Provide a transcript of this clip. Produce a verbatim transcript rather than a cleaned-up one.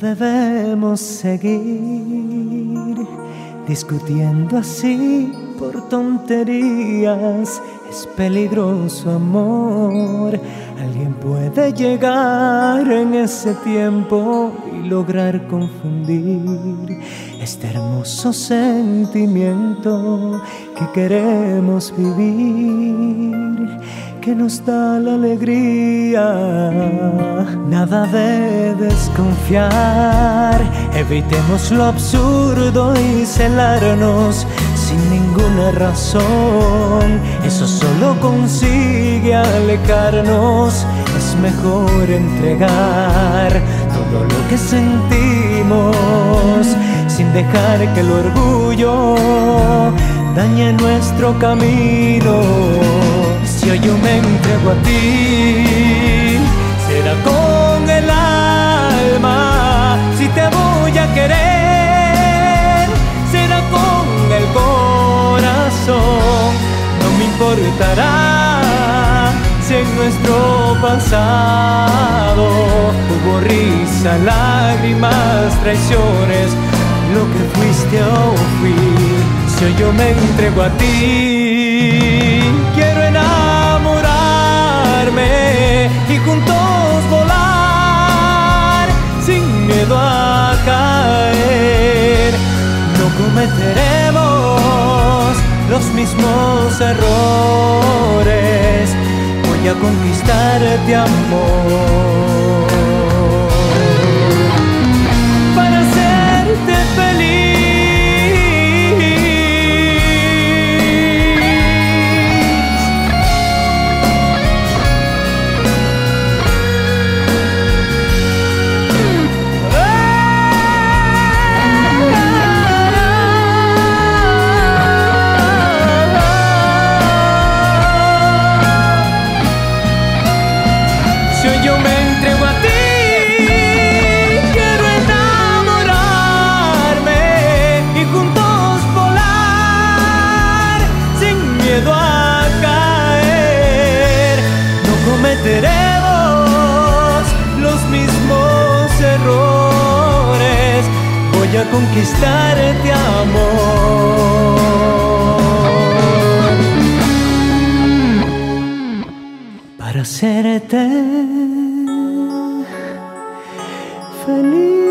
debemos seguir discutiendo así por tonterías. Es peligroso, amor. Alguien puede llegar en ese tiempo y lograr confundir este hermoso sentimiento que queremos vivir, que nos da la alegría. Nada de desconfiar, evitemos lo absurdo y celarnos sin ninguna razón. Eso solo consigue alejarnos. Es mejor entregar todo lo que sentimos sin dejar que el orgullo dañe nuestro camino. Si hoy yo me entrego a ti, será con el alma. Si te voy a querer, será con el corazón. No me importará si en nuestro pasado hubo risa, lágrimas, traiciones, lo que fuiste o fui. Si hoy yo me entrego a ti, quiero enamorarme y juntos volar sin miedo a caer. No cometeremos los mismos errores. Voy a conquistarte, amor, para hacerte feliz. Yo me entrego a ti, quiero enamorarme y juntos volar sin miedo a caer. No cometeremos los mismos errores. Voy a conquistarte, amor, para hacerte feliz.